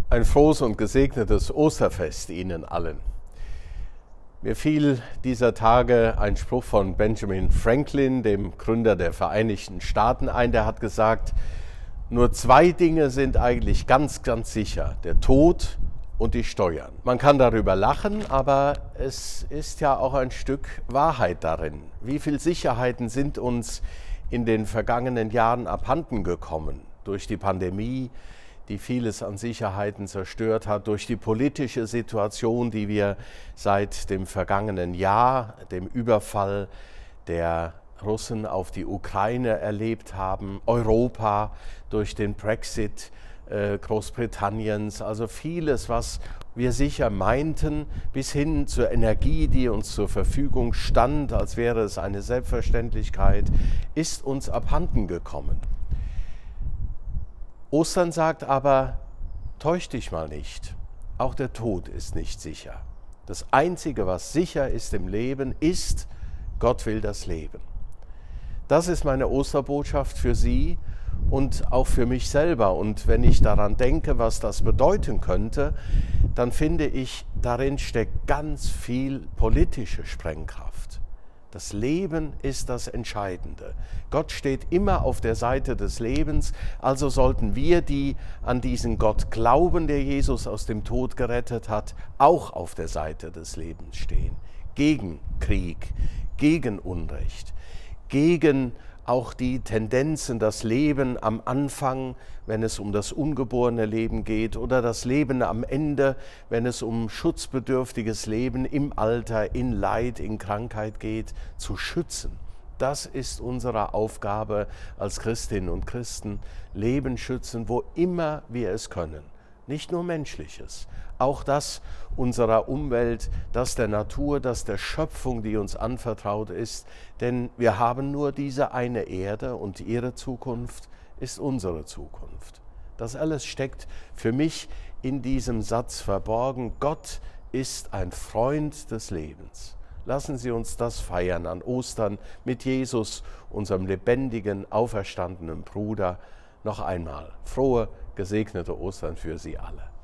Ein frohes und gesegnetes Osterfest Ihnen allen. Mir fiel dieser Tage ein Spruch von Benjamin Franklin, dem Gründer der Vereinigten Staaten, ein. Der hat gesagt, nur zwei Dinge sind eigentlich ganz sicher: der Tod und die Steuern. Man kann darüber lachen, aber es ist ja auch ein Stück Wahrheit darin. Wie viele Sicherheiten sind uns in den vergangenen Jahren abhanden gekommen durch die Pandemie, die vieles an Sicherheiten zerstört hat, durch die politische Situation, die wir seit dem vergangenen Jahr, dem Überfall der Russen auf die Ukraine erlebt haben, Europa durch den Brexit Großbritanniens, also vieles, was wir sicher meinten, bis hin zur Energie, die uns zur Verfügung stand, als wäre es eine Selbstverständlichkeit, ist uns abhanden gekommen. Ostern sagt aber, täusch dich mal nicht, auch der Tod ist nicht sicher. Das Einzige, was sicher ist im Leben, ist, Gott will das Leben. Das ist meine Osterbotschaft für Sie und auch für mich selber. Und wenn ich daran denke, was das bedeuten könnte, dann finde ich, darin steckt ganz viel politische Sprengkraft. Das Leben ist das Entscheidende. Gott steht immer auf der Seite des Lebens, also sollten wir, die an diesen Gott glauben, der Jesus aus dem Tod gerettet hat, auch auf der Seite des Lebens stehen. Gegen Krieg, gegen Unrecht, gegen auch die Tendenzen, das Leben am Anfang, wenn es um das ungeborene Leben geht, oder das Leben am Ende, wenn es um schutzbedürftiges Leben im Alter, in Leid, in Krankheit geht, zu schützen. Das ist unsere Aufgabe als Christinnen und Christen, Leben schützen, wo immer wir es können. Nicht nur Menschliches, auch das unserer Umwelt, das der Natur, das der Schöpfung, die uns anvertraut ist. Denn wir haben nur diese eine Erde und ihre Zukunft ist unsere Zukunft. Das alles steckt für mich in diesem Satz verborgen: Gott ist ein Freund des Lebens. Lassen Sie uns das feiern an Ostern mit Jesus, unserem lebendigen, auferstandenen Bruder. Noch einmal frohe, gesegnete Ostern für Sie alle.